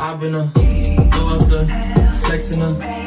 I've been go up the sex in her.